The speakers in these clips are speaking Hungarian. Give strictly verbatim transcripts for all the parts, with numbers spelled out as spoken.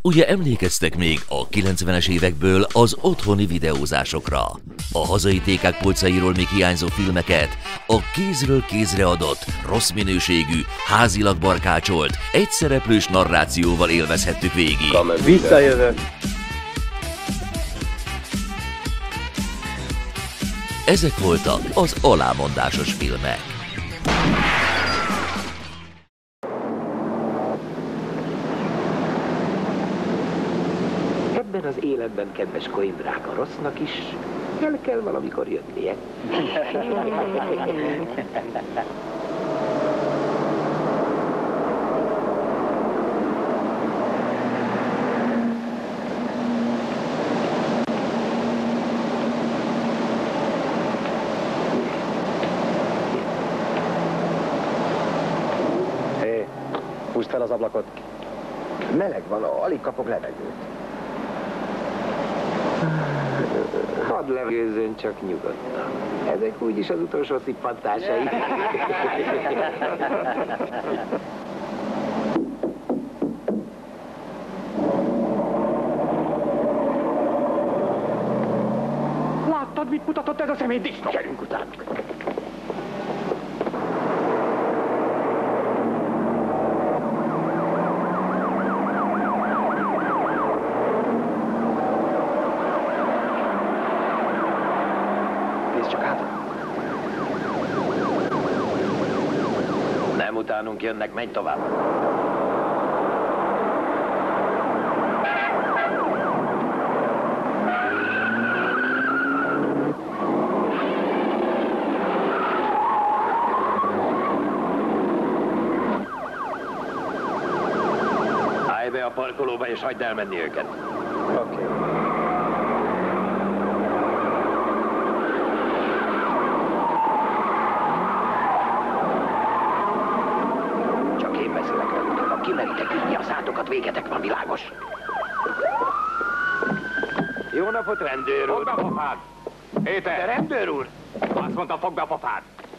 Ugye emlékeztek még a kilencvenes évekből az otthoni videózásokra? A hazai tékák polcairól még hiányzó filmeket a kézről kézre adott, rossz minőségű, házilag barkácsolt, egyszereplős narrációval élvezhettük végig. Visszajövök! Ezek voltak az alámondásos filmek. Ebben az életben, kedves Coimbrák, a rossznak is el kell valamikor jönnie. Hé, húzd fel az ablakot. Meleg van, alig kapok levegőt. Hadd levegőzzön csak nyugodtan. Ezek úgyis az utolsó szippantásai. Láttad, mit mutatott ez a személy disznó? Gyerünk utánuk! Nem utánunk jönnek, menj tovább. Állj be a parkolóba és hagyd elmenni őket. Oké. Okay. Kimeritek írni a szátokat, végetek van, világos? Jó napot, rendőr úr! Fogd be a pofád! Péter! De rendőr úr! Azt mondta, fogd be a pofád!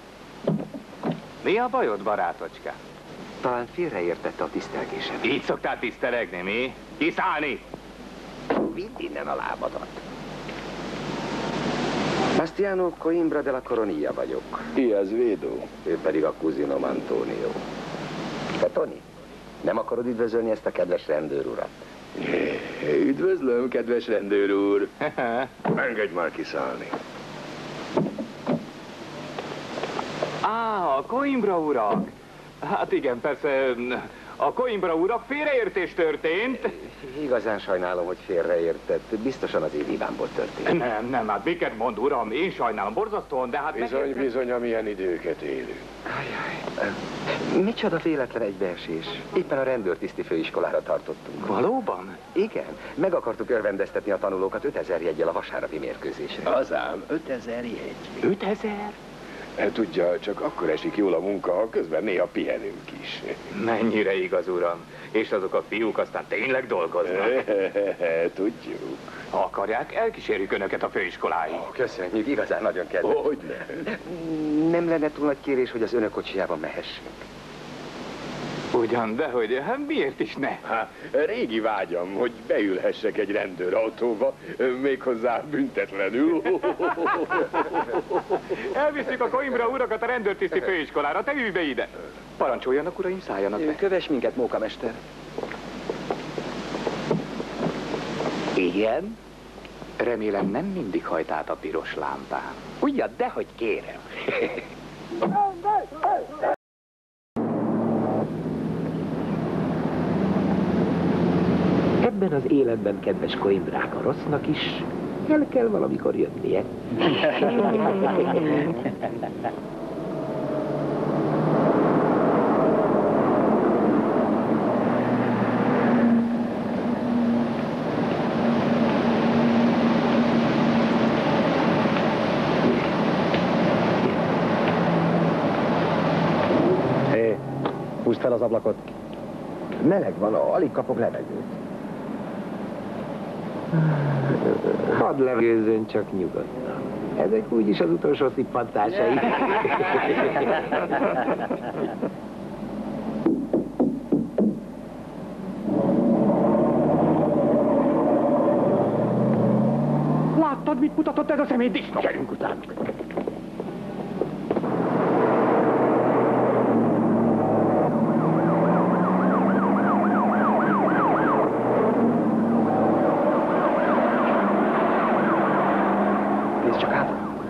Mi a bajod, barátocska? Talán félreértette a tisztelgésem. Így szoktál tisztelegni, mi? Kiszállni! Vidd innen a lábadat. Bastiano Coimbra de la Coronilla vagyok. Ki az védó? Ő pedig a kuzinom Antonio. Te, Tony, nem akarod üdvözölni ezt a kedves rendőr urat? Üdvözlöm, kedves rendőr úr. Engedj már kiszállni. Á, a Coimbra urak! Hát igen, persze, a Coimbra urak félreértés történt. Igazán sajnálom, hogy félreértett. Biztosan az én hibámból történt. Nem, nem, hát miket mond, uram? Én sajnálom borzasztóan, de hát... Bizony, megértem... bizony, amilyen időket élünk. Ajaj, micsoda véletlen egybeesés. Éppen a rendőrtiszti főiskolára tartottunk. Valóban? Igen, meg akartuk örvendeztetni a tanulókat ötezer jeggyel a vasárnapi mérkőzésre. Az ám, ötezer jegy. Ötezer? Tudja, csak akkor esik jól a munka, ha közben néha pihenünk is. Mennyire igaz, uram. És azok a fiúk aztán tényleg dolgoznak. Tudjuk. Ha akarják, elkísérjük önöket a főiskoláig. Köszönjük, igazán nagyon kedves. Hogyne. Nem lenne túl nagy kérés, hogy az önök kocsijában mehessünk. Ugyan, dehogy, hát miért is ne? Há, régi vágyam, hogy beülhessek egy rendőrautóba, méghozzá büntetlenül. Elviszük a Coimbra urakat a rendőrtiszti főiskolára, te ülj be ide! Parancsoljanak, uraim, szálljanak be. Kövess minket, mókamester. Igen? Remélem nem mindig hajt át a piros lámpán. Ugyan, dehogy kérem. Ebben az életben, kedves Coimbrák, a rossznak is el kell valamikor jönnie. Hé, húzd fel az ablakot. Meleg van, alig kapok levegőt. Hadd levegőzzön csak nyugodtan. Ezek úgyis az utolsó szippantásai. mit mutatott ez a szemét disznó? Gyerünk utánuk! Nézd csak át!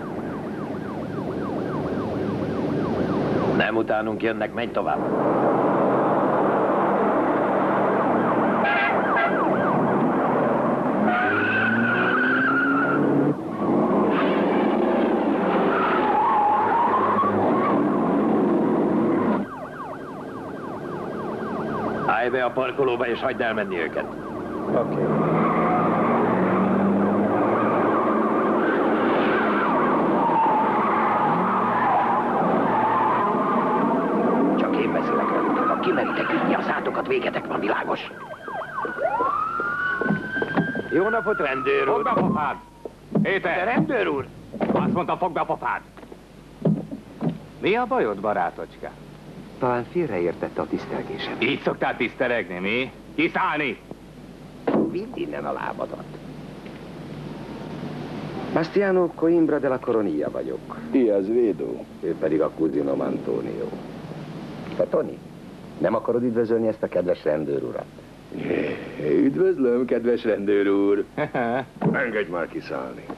Nem utánunk jönnek, menj tovább! Állj be a parkolóba és hagyd elmenni őket. Oké. Okay. Csak én beszélek velük. Ha kimeritek ütni a szátokat, végetek van, világos? Jó napot, rendőr úr! Fogd be a pofád! Péter! De rendőr úr! Azt mondtam, fogd be a pofád! Mi a bajod, barátocskám? Talán félreértette a tisztelgésem. Így szoktál tisztelegni, mi? Kiszállni! Vidd innen a lábadat. Bastiano Coimbra de la Coronilla vagyok. Diaz Védó. Ő pedig a kuzinom Antonio. Te, Tony, nem akarod üdvözölni ezt a kedves rendőr urat? Üdvözlöm, kedves rendőr úr. Engedj már kiszállni.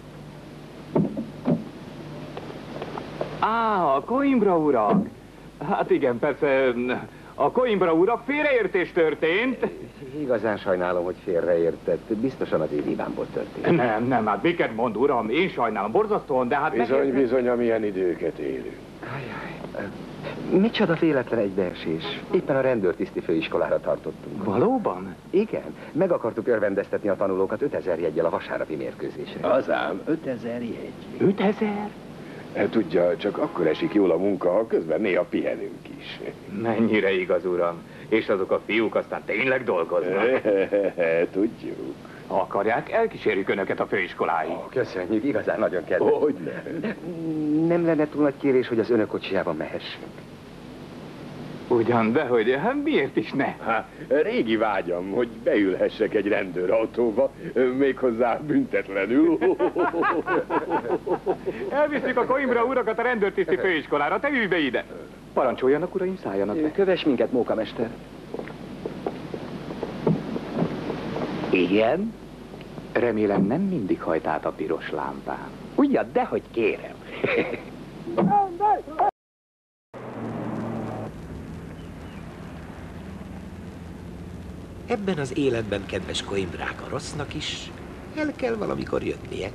Á, a Coimbra urak! Hát igen, persze, a Coimbra urak félreértés történt. Igazán sajnálom, hogy félreértett. Biztosan az én hibámból történt. Nem, nem, hát miket mond, uram? Én sajnálom, borzasztóan, de hát... Bizony, meg... bizony, amilyen időket élünk. Ajaj, micsoda véletlen egybeesés. Éppen a rendőrtiszti főiskolára tartottunk. Valóban? Igen, meg akartuk örvendeztetni a tanulókat ötezer jeggyel a vasárnapi mérkőzésre. Az ám, ötezer jegy. Ötezer? Tudja, csak akkor esik jól a munka, ha közben néha pihenünk is. Mennyire igaz, uram. És azok a fiúk aztán tényleg dolgoznak. Tudjuk. Ha akarják, elkísérjük önöket a főiskoláig. Oh, köszönjük, igazán nagyon kedves. Hogy ne? Nem lenne túl nagy kérés, hogy az önök kocsijában mehessünk. Ugyan, de hogy, hát miért is ne? Há, régi vágyam, hogy beülhessek egy rendőrautóba, méghozzá büntetlenül. Elviszük a Coimbra urakat a rendőrtiszti főiskolára, te ülj be ide. Parancsoljanak, uraim, szálljanak be. Kövess minket, mókamester. Igen? Remélem nem mindig hajt át a piros lámpán. Ugyan, dehogy kérem. Ebben az életben, kedves Coimbrák, a rossznak is el kell valamikor jönnie.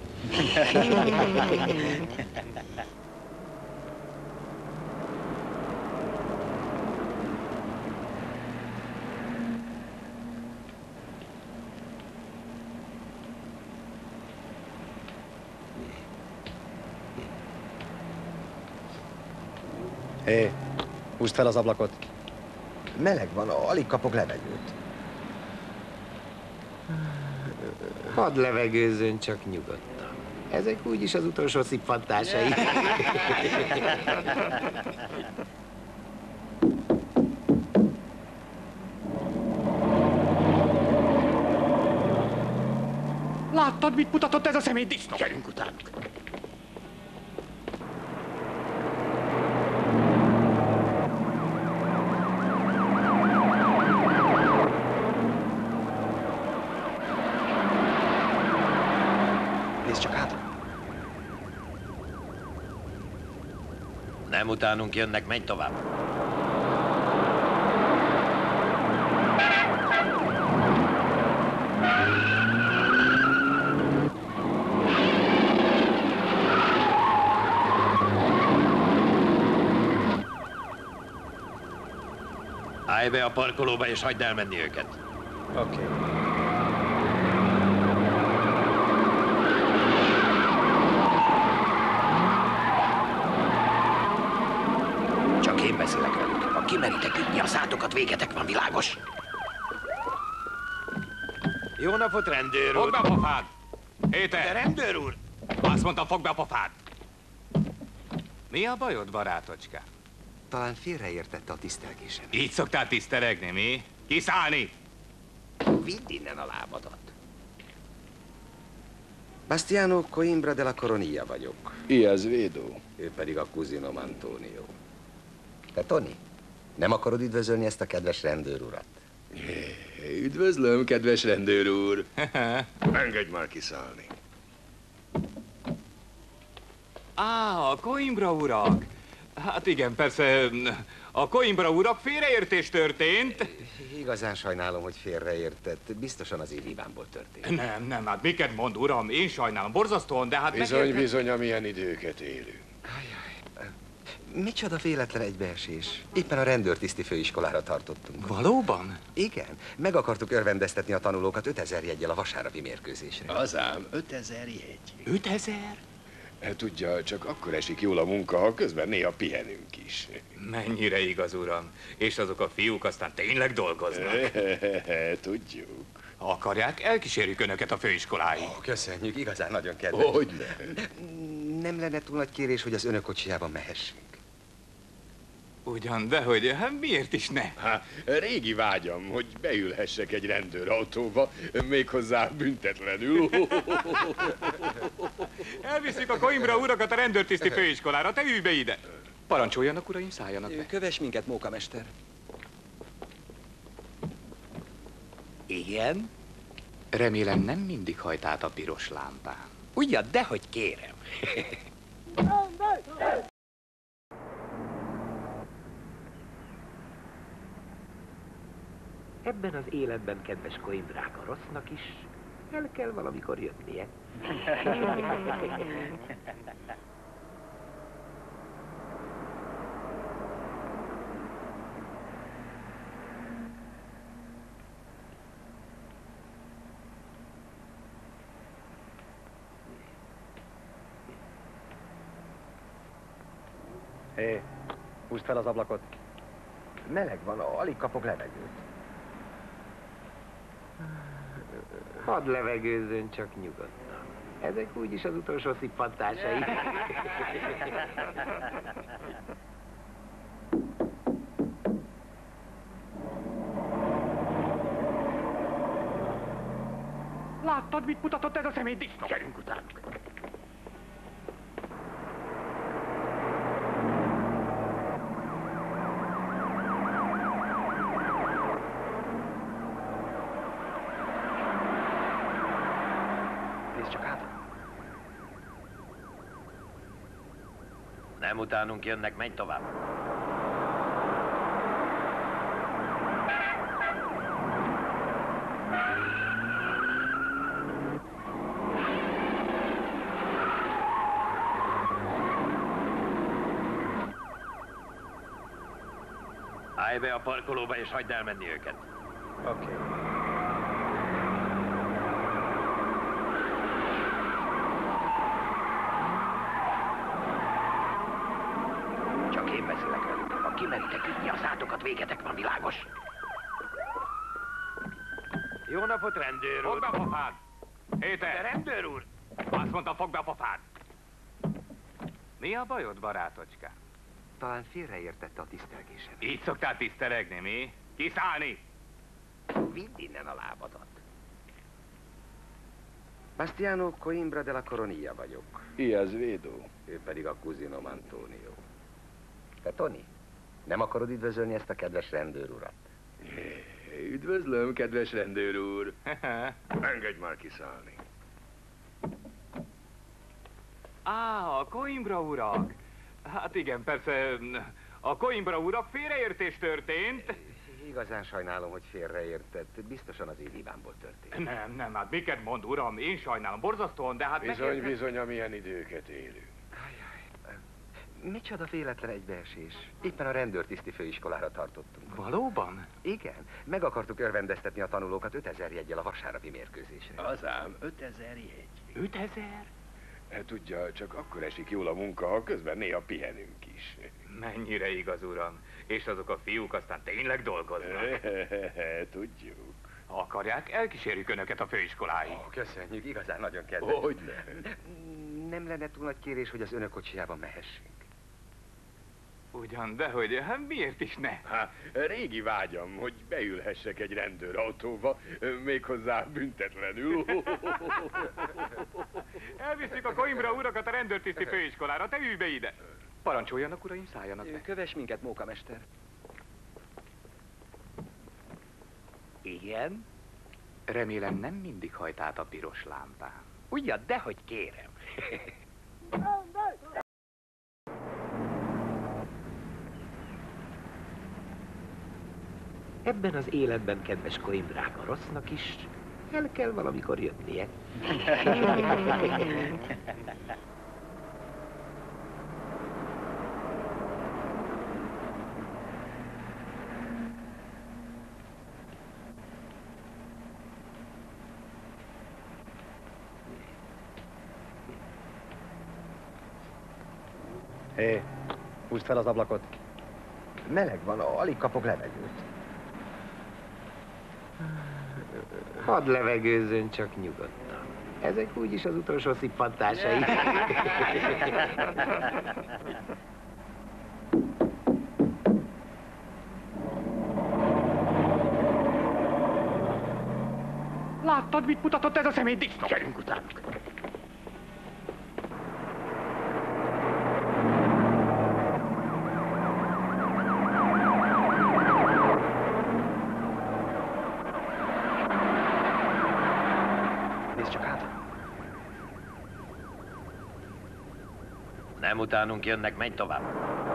Hé, húzd fel az ablakot. Meleg van, alig kapok levegőt. Hadd levegőzzön csak nyugodtan. Ezek úgyis az utolsó szippantásai. Láttad, mit mutatott ez a szemét disznó? Gyerünk utánuk. Nézd csak át! Nem utánunk jönnek, menj tovább! Állj be a parkolóba és hagyd elmenni őket. Oké. Okay. Csak én beszélek velük. Ha kimeritek ütni a szátokat, végetek van, világos? Jó napot, rendőr úr! Fogd be a pofád! Péter! De rendőr úr! Azt mondtam, fogd be a pofád! Mi a bajod, barátocskám? Talán félreértette a tisztelgésem. Így szoktál tisztelegni, mi? Kiszállni! Vidd innen a lábadat. Bastiano Coimbra de la Coronilla vagyok. Iaz Védó. Ő pedig a kuzinom Antonio. Te, Tony, nem akarod üdvözölni ezt a kedves rendőr urat? Üdvözlöm, kedves rendőr úr. Engedj már kiszállni. Á, a Coimbra urak. Hát igen, persze, a Coimbra urak félreértés történt. Igazán sajnálom, hogy félreértett. Biztosan az én hibámból történt. Nem, nem, hát miket mond, uram? Én sajnálom, borzasztóan, de hát Bizony, megérte... bizony, amilyen időket élünk. Ajaj, micsoda véletlen egybeesés. Éppen a rendőrtiszti főiskolára tartottunk. Valóban? Igen, meg akartuk örvendeztetni a tanulókat ötezer jeggyel a vasárnapi mérkőzésre. Az ám, ötezer jegy. Ötezer? Tudja, csak akkor esik jól a munka, ha közben néha pihenünk is. Mennyire igaz, uram. És azok a fiúk aztán tényleg dolgoznak. Tudjuk. Ha akarják, elkísérjük önöket a főiskoláig. Oh, köszönjük, igazán nagyon kedves. Hogyne? Nem lenne túl nagy kérés, hogy az önök kocsijában mehessünk? Ugyan, dehogy, hát miért is ne? Há, régi vágyam, hogy beülhessek egy rendőrautóba, méghozzá büntetlenül. Elviszük a Coimbra urakat a rendőrtiszti főiskolára, te ülj be ide! Parancsoljanak, uraim, szálljanak be. Kövess minket, mókamester. Igen? Remélem nem mindig hajt át a piros lámpán. Ugyan, dehogy kérem. Ebben az életben, kedves Coimbrák, a rossznak is el kell valamikor jönnie. Hé, húzd fel az ablakot. Meleg van, alig kapok levegőt. Hadd levegőzzön csak nyugodtan. Ezek úgyis az utolsó szippantásai. Láttad, mit mutatott ez a személy? Gyerünk utánuk! Nézd csak hátra. Nem utánunk jönnek, menj tovább. Állj be a parkolóba és hagyd elmenni őket. Oké. Okay. Csak én beszélek velük. Ha kimeritek ütni a szátokat, végetek van, világos? Jó napot, rendőr úr! Fogd be a pofád! Péter! De rendőr úr! Azt mondta, fogd be a pofád! Mi a bajod, barátocskám? Talán félreértette a tisztelgésem. Így szoktál tisztelegni, mi? Kiszállni! Vidd innen a lábadat. Bastiano Coimbra de la Coronilla vagyok. Iaz Védó. Ő pedig a kuzinom Antonio. Te, Tony, nem akarod üdvözölni ezt a kedves rendőr urat? Üdvözlöm, kedves rendőr úr. Engedj már kiszállni. Á, a Coimbra urak. Hát igen, persze, a Coimbra urak félreértés történt. Igazán sajnálom, hogy félreértett. Biztosan az én hibámból történt. Nem, nem, hát miket mond, uram? Én sajnálom, borzasztóan, de hát... Bizony, megérte... bizony, amilyen időket élünk. Ajaj, micsoda véletlen egybeesés. Éppen a rendőrtiszti főiskolára tartottunk. Valóban? Igen, meg akartuk örvendeztetni a tanulókat ötezer jeggyel a vasárnapi mérkőzésre. Az ám, ötezer jegy. Ötezer? Tudja, csak akkor esik jól a munka, ha közben néha pihenünk is. Mennyire igaz, uram. És azok a fiúk aztán tényleg dolgoznak. Tudjuk. Ha akarják, elkísérjük önöket a főiskoláig. Oh, köszönjük, igazán nagyon kedves. Hogyne? Nem lenne túl nagy kérés, hogy az önök kocsijában mehessünk? Ugyan, dehogy, hát miért is ne? Hát, régi vágyam, hogy beülhessek egy rendőrautóba, méghozzá büntetlenül. Elviszik a Coimbra urakat a rendőrtiszti főiskolára, te ülj be ide! Parancsoljanak, uraim, szálljanak be. Kövess minket, mókamester. Igen? Remélem nem mindig hajt át a piros lámpán. Ugyan, dehogy kérem. Ebben az életben, kedves Coimbrák, a rossznak is el kell valamikor jönnie. Hé, húzd fel az ablakot. Meleg van, alig kapok levegőt. Hadd levegőzzön csak nyugodtan. Ezek úgyis az utolsó szippantásai. Láttad, mit mutatott ez a személy disznó? Gyerünk utánuk! Nézd csak hátra. Nem utánunk jönnek, menj tovább.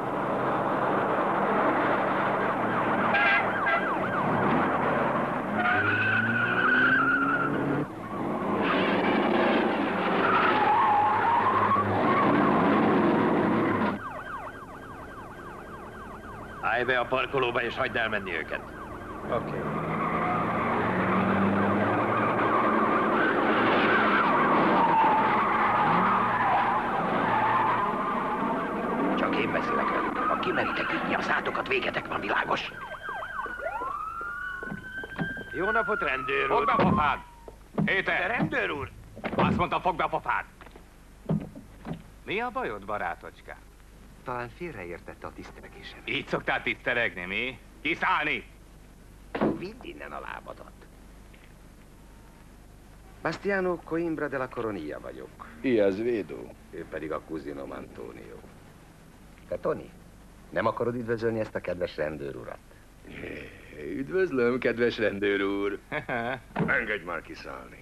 Állj be a parkolóba és hagyd elmenni őket. Oké. Okay. Csak én beszélek velük. Ha kimeritek ütni a szátokat, végetek van, világos? Jó napot, rendőr Fogd úr! be a pofád! De Péter! rendőr úr! Azt mondtam, fogd be a pofád! Mi a bajod, barátocskám? Talán félreértette a tisztelegésem. Így szoktál tisztelegni, mi? Kiszállni! Vidd innen a lábadat. Bastiano Coimbra de la Coronilla vagyok. Iaz Védó. Ő pedig a kuzinom Antonio. Te, Tony, nem akarod üdvözölni ezt a kedves rendőr urat? Üdvözlöm, kedves rendőr úr. Engedj már kiszállni.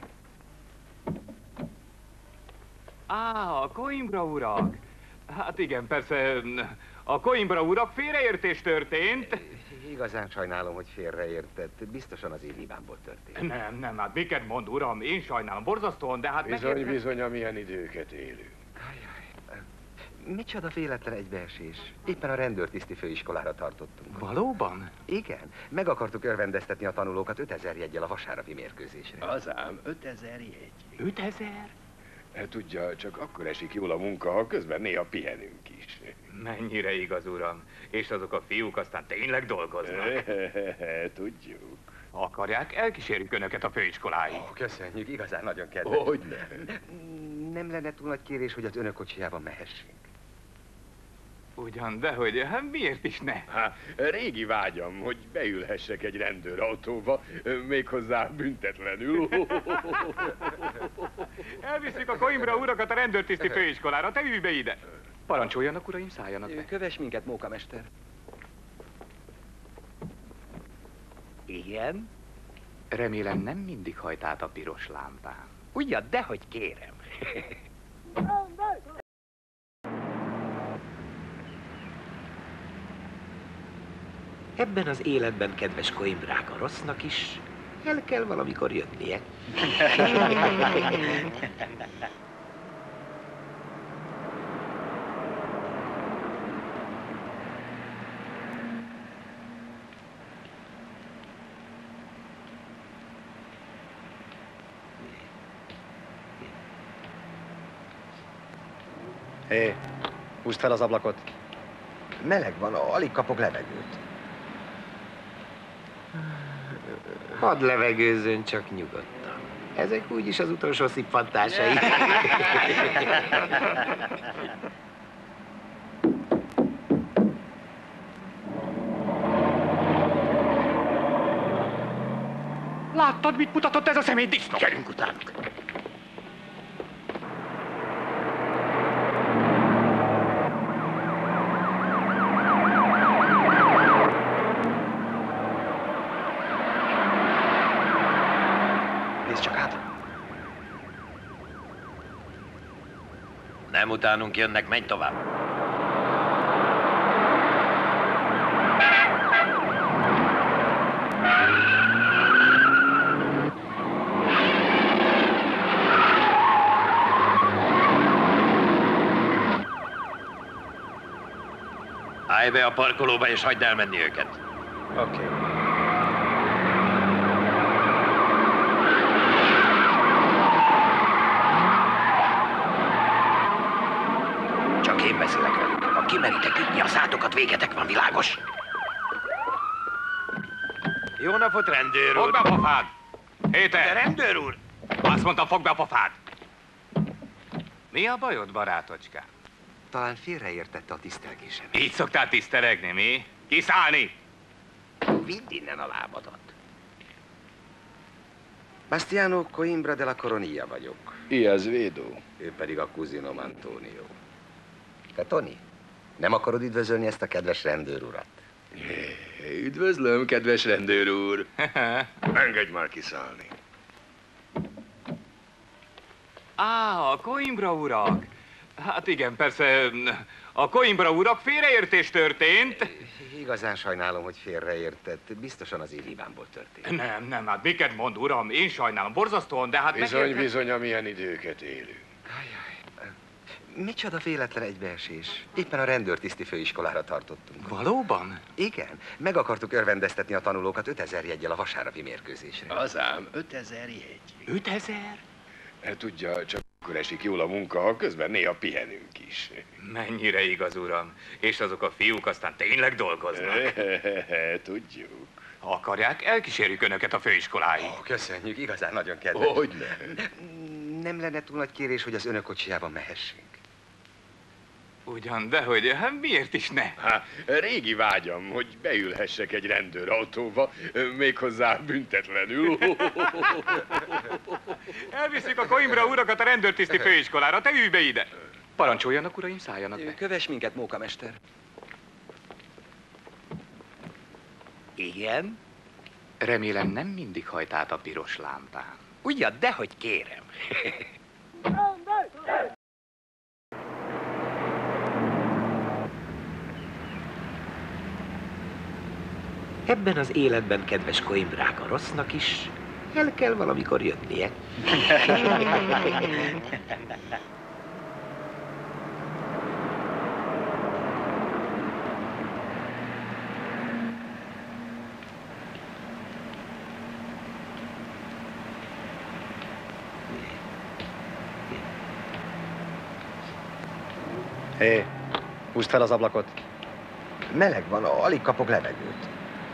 Á, a Coimbra urak! Hát igen, persze, a Coimbra urak félreértés történt. Igazán sajnálom, hogy félreértett. Biztosan az én hibámból történt. Nem, nem, hát miket mond, uram? Én sajnálom, borzasztóan, de hát Bizony, megérte... bizony, amilyen időket élünk. Micsoda véletlen egybeesés. Éppen a rendőrtiszti főiskolára tartottunk. Valóban? Igen, meg akartuk örvendeztetni a tanulókat ötezer jeggyel a vasárnapi mérkőzésre. Az ám, ötezer jegy. Ötezer? Tudja, csak akkor esik jól a munka, ha közben néha pihenünk is. Mennyire igaz, uram. És azok a fiúk aztán tényleg dolgoznak. Tudjuk. Akarják, elkísérjük önöket a főiskoláig. Oh, köszönjük, igazán nagyon kedves. Hogyne. Nem lenne túl nagy kérés, hogy az önök kocsijában mehessünk. Ugyan, dehogy, hát miért is ne? Hát, régi vágyam, hogy beülhessek egy rendőrautóba, méghozzá büntetlenül. Elviszik a Coimbra urakat a rendőrtiszti főiskolára, te ülj be ide! Parancsoljanak, uraim, szálljanak be. Kövess minket, mókamester. Igen? Remélem nem mindig hajt át a piros lámpán. Ugyan, dehogy kérem. Ebben az életben, kedves Coimbrák, a rossznak is el kell valamikor jönnie. Hé, húzd fel az ablakot. Meleg van, alig kapok levegőt. Hadd levegőzzön csak nyugodtan. Ezek úgyis az utolsó szippantásai. Láttad, mit mutatott ez a szemét disznó? Gyerünk utánuk! Nézd csak át! Nem utánunk jönnek, menj tovább. Állj be a parkolóba és hagyd elmenni őket. Oké. Okay. Csak én beszélek velük. Ha kimeritek ütni a szátokat, végetek van, világos? Jó napot, rendőr úr! Fogd be a pofád! Péter! De rendőr úr! Azt mondtam, fogd be a pofád! Mi a bajod, barátocskám? Talán félreértette a tisztelgésem. Így szoktál tisztelegni, mi? Kiszállni! Vidd innen a lábadat. Bastiano Coimbra della Coronilla vagyok. Iaz Védó. Ő pedig a kuzinom Antonio. Te, Tony, nem akarod üdvözölni ezt a kedves rendőr urat? Üdvözlöm, kedves rendőr úr. Engedj már kiszállni. Á, a Coimbra urak! Hát igen, persze, a Coimbra urak félreértés történt. Igazán sajnálom, hogy félreértett. Biztosan az én hibámból történt. Nem, nem, hát miket mond, uram? Én sajnálom, borzasztóan, de hát Bizony, megérte... bizony, amilyen időket élünk. Ajaj, micsoda véletlen egybeesés. Éppen a rendőrtiszti főiskolára tartottunk. Valóban? Igen, meg akartuk örvendeztetni a tanulókat ötezer jeggyel a vasárnapi mérkőzésre. Az ám, ötezer jegy. Ötezer? Hát tudja, csak akkor esik jól a munka, ha közben néha pihenünk is. Mennyire igaz, uram. És azok a fiúk aztán tényleg dolgoznak. Tudjuk. Ha akarják, elkísérjük önöket a főiskoláig. Ó, köszönjük, igazán nagyon kedves. Hogyne. Nem lenne túl nagy kérés, hogy az önök kocsijában mehessünk? Ugyan, dehogy, hát miért is ne? Hát, régi vágyam, hogy beülhessek egy rendőrautóba, méghozzá büntetlenül. Elviszük a Coimbra urakat a rendőrtiszti főiskolára, te ülj be ide! Parancsoljanak, uraim, szálljanak be. Kövess minket, mókamester. Igen? Remélem nem mindig hajt át a piros lámpán. Ugyan, dehogy kérem. Ebben az életben, kedves Coimbrák, a rossznak is el kell valamikor jönnie. Hé, hey, húzd fel az ablakot. Meleg van, alig kapok levegőt.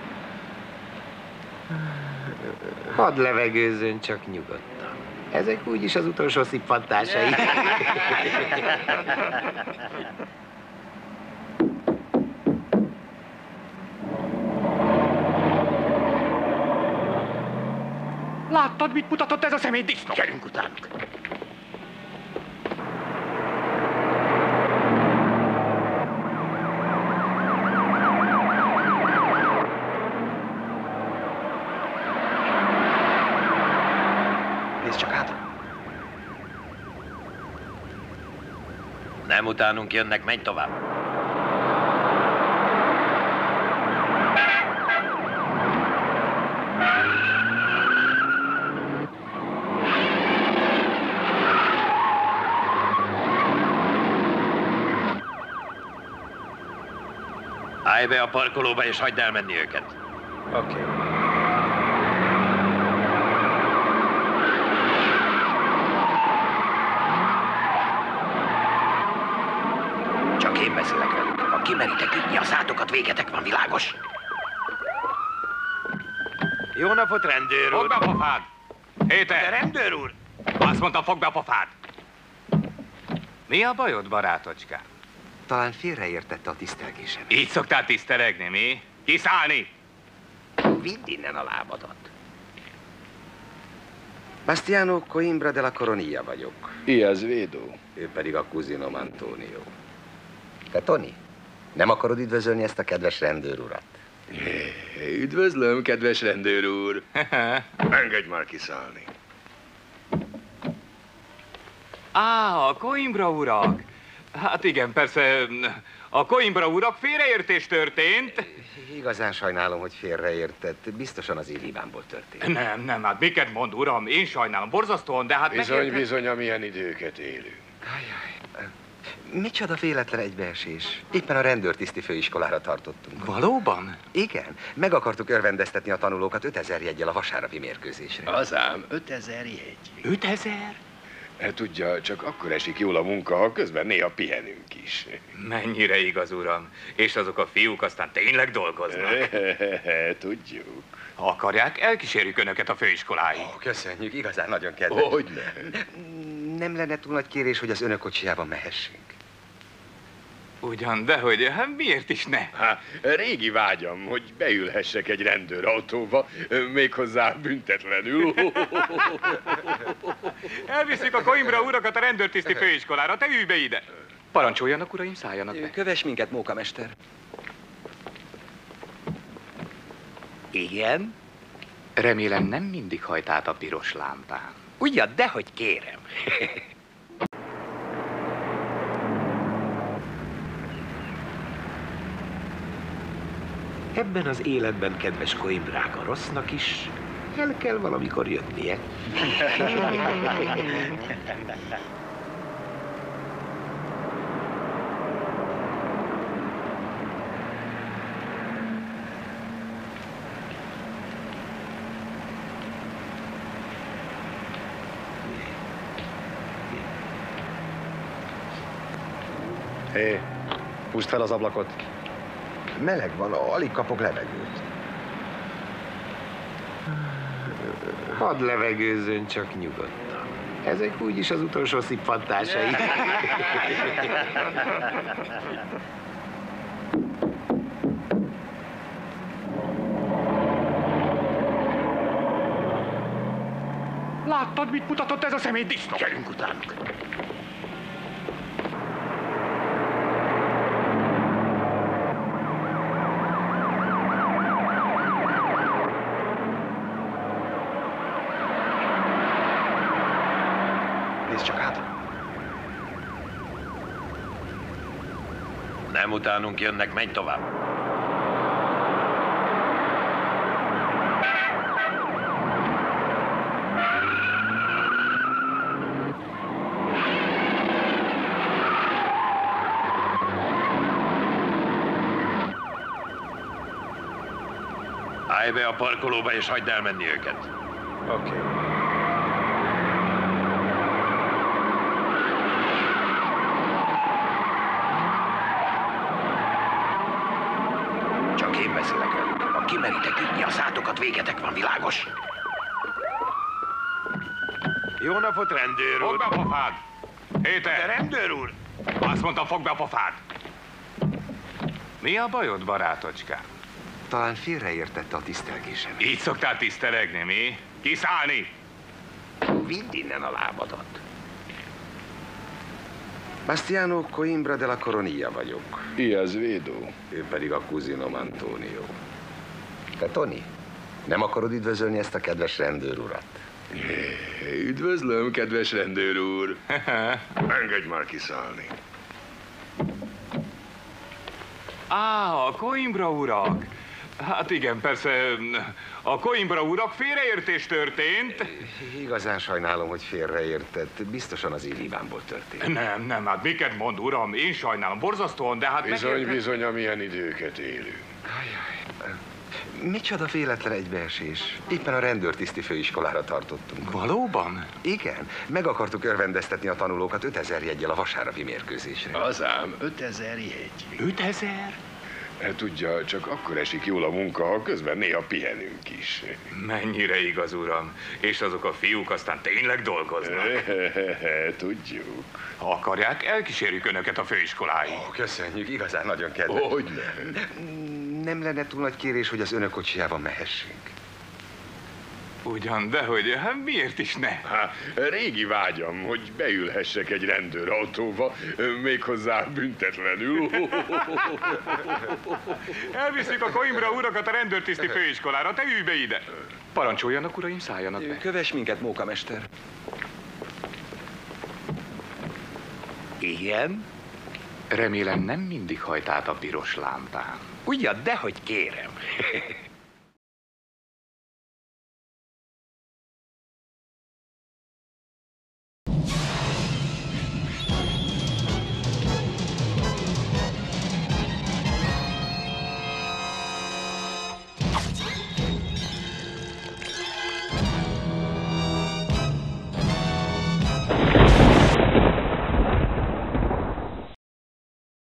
Hadd levegőzzön csak nyugodtan. Ezek úgyis az utolsó szippantásai. Láttad, mit mutatott ez a szemét disznó? Gyerünk utánuk! Nézd csak át! Nem utánunk jönnek, menj tovább. Állj be a parkolóba és hagyd elmenni őket. Oké. Okay. Csak én beszélek velük. Ha kimeritek ütni a szátokat, végetek van, világos? Jó napot, rendőr úr! Fogd be a pofád! Péter! De rendőr úr! Azt mondtam, fogd be a pofád! Mi a bajod, barátocskám? Talán félreértette a tisztelgésem. Így szoktál tisztelegni, mi? Kiszállni! Vidd innen a lábadat. Bastiano Coimbra de la Coronilla vagyok. Iaz Védó. Ő pedig a kuzinom Antonio. Te, Tony, nem akarod üdvözölni ezt a kedves rendőr urat? Üdvözlöm, kedves rendőr úr. Engedj már kiszállni. Á, a Coimbra urak. Hát igen, persze, a Coimbra urak félreértés történt. Igazán sajnálom, hogy félreértett. Biztosan az én hibámból történt. Nem, nem, hát miket mond, uram? Én sajnálom, borzasztóan, de hát... Bizony, megérte... bizony, amilyen időket élünk. Ajaj. Micsoda véletlen egybeesés. Éppen a rendőrtiszti főiskolára tartottunk. Valóban? Igen. Meg akartuk örvendeztetni a tanulókat ötezer jeggyel a vasárnapi mérkőzésre. Az ám, ötezer jegy. Ötezer? Tudja, csak akkor esik jól a munka, ha közben néha pihenünk is. Mennyire igaz, uram. És azok a fiúk aztán tényleg dolgoznak. Tudjuk. Ha akarják, elkísérjük önöket a főiskoláig. Oh, köszönjük, igazán nagyon kedves. Hogy ne? Nem lenne túl nagy kérés, hogy az önök kocsijában mehessünk. Ugyan, dehogy, hát miért is ne? Há, régi vágyam, hogy beülhessek egy rendőrautóba, méghozzá büntetlenül. Elviszik a Coimbra urakat a rendőrtiszti főiskolára, te ülj be ide. Parancsoljanak, uraim, szálljanak be. Kövess minket, mókamester. Igen? Remélem nem mindig hajt át a piros lámpán. Ugyan, dehogy kérem. Ebben az életben, kedves Coimbrák, a rossznak is el kell valamikor jönnie. Hé, húzd fel az ablakot. Meleg van, alig kapok levegőt. Hadd levegőzzön csak nyugodtan. Ezek úgyis az utolsó szippantásai. Láttad, mit mutatott ez a személy disznó? Gyerünk utánuk. Nézd csak át. Nem utánunk jönnek, menj tovább. Állj be a parkolóba és hagyd elmenni őket. Oké. Okay. Csak én beszélek velük. Ha kimeritek ütni a szátokat, végetek van, világos? Jó napot, rendőr Fogd úr! be a pofád! Péter! De rendőr úr! Azt mondtam, fogd be a pofád! Mi a bajod, barátocskám? Talán félreértette a tisztelgésem. Így szoktál tisztelegni, mi? Kiszállni! Vidd innen a lábadat. Bastiano Coimbra de la Coronilla vagyok. Iaz Védó. Ő pedig a kuzinom Antonio. Te, Tony, nem akarod üdvözölni ezt a kedves rendőr urat? Üdvözlöm, kedves rendőr úr. Engedj már kiszállni. Á, a Coimbra urak. Hát igen, persze, a Coimbra urak félreértés történt. Igazán sajnálom, hogy félreértett. Biztosan az én hibámból történt. Nem, nem, hát miket mond, uram? Én sajnálom, borzasztóan, de hát... Bizony, megérte... bizony, amilyen időket élünk. Ajaj. Micsoda véletlen egybeesés. Éppen a rendőrtiszti főiskolára tartottunk. Valóban? Igen. Meg akartuk örvendeztetni a tanulókat ötezer jeggyel a vasárnapi mérkőzésre. Az ám, ötezer jegy. Ötezer? Tudja, csak akkor esik jól a munka, ha közben néha pihenünk is. Mennyire igaz, uram. És azok a fiúk aztán tényleg dolgoznak. Tudjuk. Ha akarják, elkísérjük önöket a főiskoláig. Oh, köszönjük, igazán nagyon kedves. Hogy ne? Nem lenne túl nagy kérés, hogy az önök kocsijában mehessünk. Ugyan, dehogy, hát miért is ne? Há, régi vágyam, hogy beülhessek egy rendőrautóba, méghozzá büntetlenül. Elviszük a Coimbra urakat a rendőrtiszti főiskolára, te ülj be ide. Parancsoljanak, uraim, szálljanak be. Kövess minket, mókamester. Igen? Remélem nem mindig hajt át a piros lámpán. Ugyan, dehogy kérem.